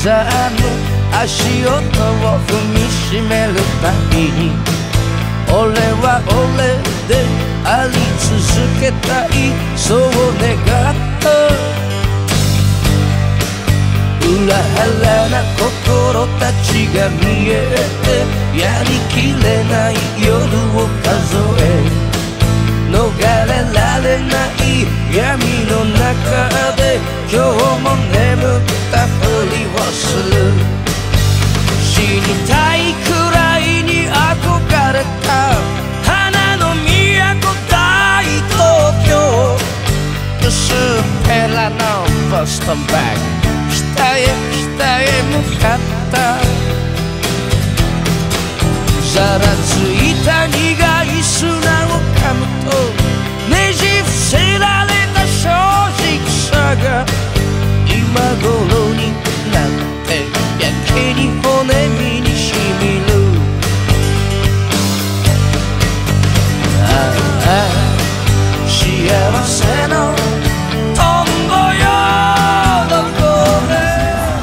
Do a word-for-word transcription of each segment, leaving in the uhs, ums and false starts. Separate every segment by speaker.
Speaker 1: ザーの足音を踏みしめるたびに俺は俺であり続けたい、そう願った裏腹な心たちが見えてやりきれない夜を数え逃れられない闇の中で今日も眠ったふりをする。死にたいくらいに憧れた花の都大東京、薄っぺらのボストンバッグ、北へ北へ向かった。ざらついた苦い砂を噛むとねじ伏せられた正直さが今頃になってやけに骨身にしみる。ああ幸せのトンボよどこへ。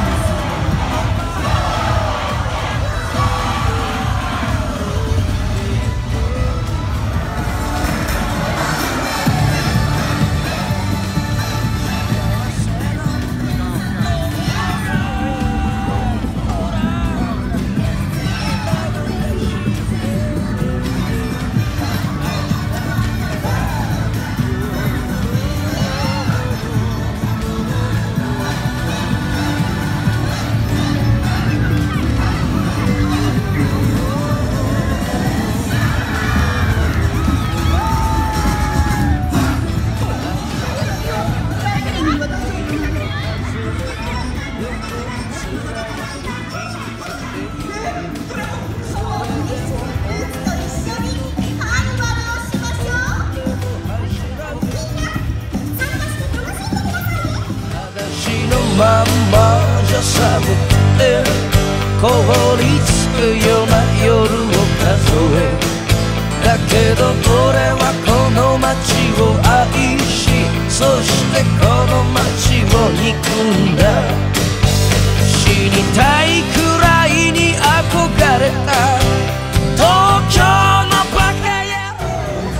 Speaker 1: まんまじゃ寒くて凍りつくような夜を数え、だけど俺はこの街を愛し、そしてこの街を憎んだ。死にたいくらいに憧れた東京のバカ野郎。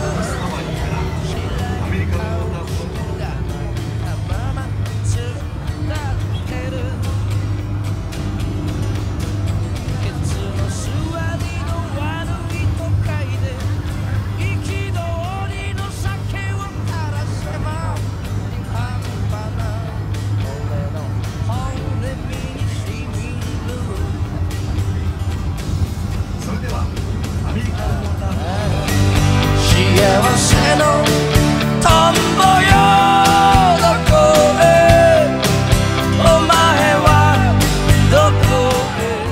Speaker 1: 幸せのトンボよどこへ、お前はどこへ。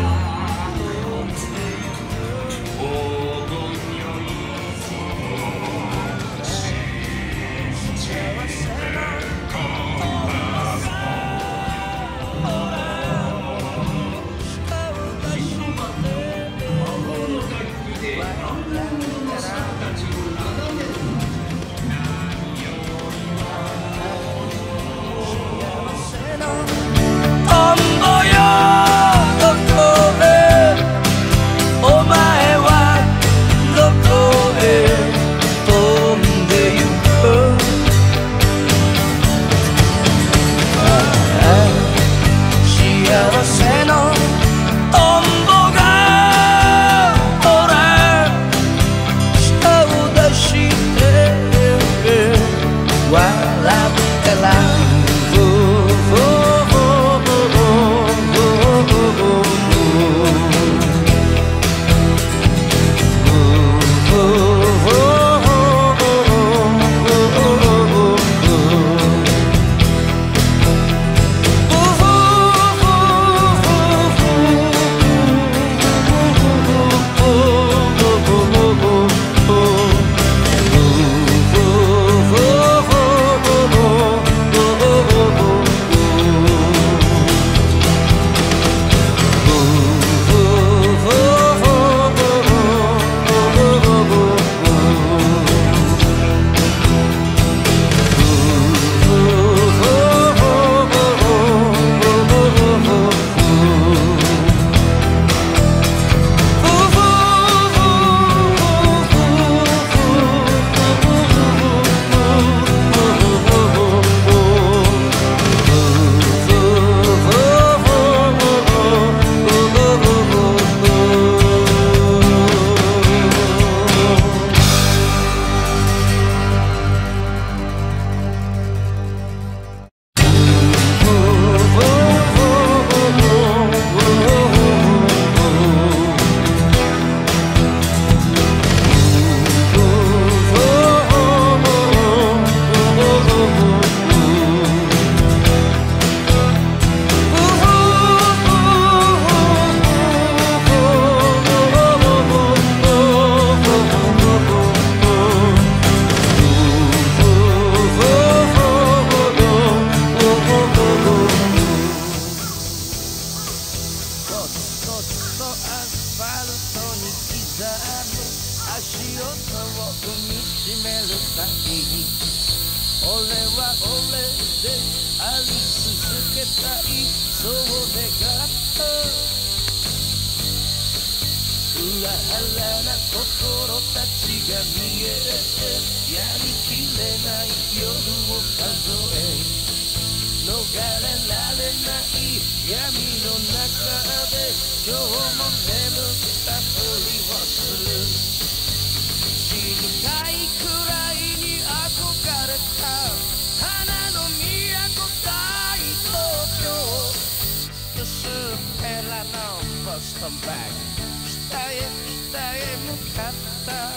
Speaker 1: ない俺は俺であり続けたいそう願った裏腹な心たちが見えやりきれない夜を数え逃れられない闇の中で今日も眠ったふりをする死にたいくらいに憧れた花の都大東京薄っぺらのボストンバッグ北へ北へ向かった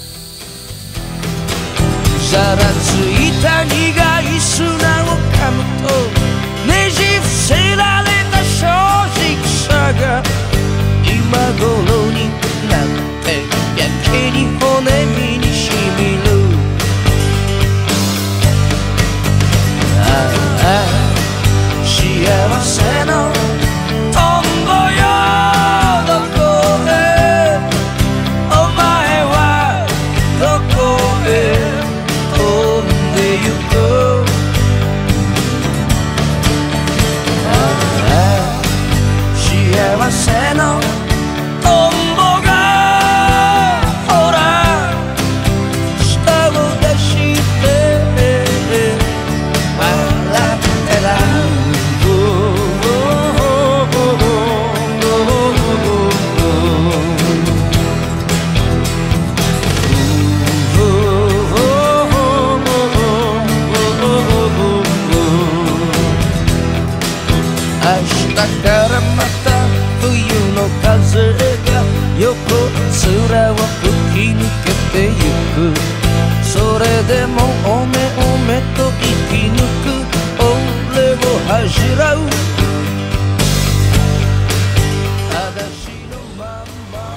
Speaker 1: ざらついた苦い砂を噛むとねじ伏せられた正直さが今頃になってやけに骨身にしみるああ幸せのトンボよどこへお前はどこへ飛んでゆく幸せのトンボがほら舌を出して笑ってら明日からまた冬の風が横面を吹き抜けてゆくそれでもおめおめと生き抜く俺を恥じらう裸足のまんま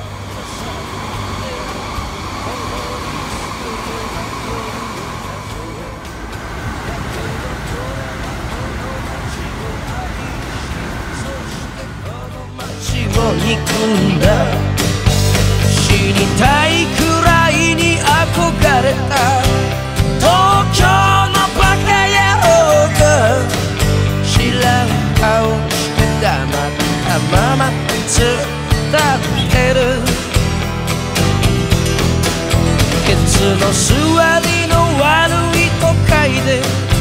Speaker 1: 憎んだ死にたいくらいに憧れた東京のバカ野郎が知らん顔して黙ったまま突っ立ってるケツの座りの悪い都会で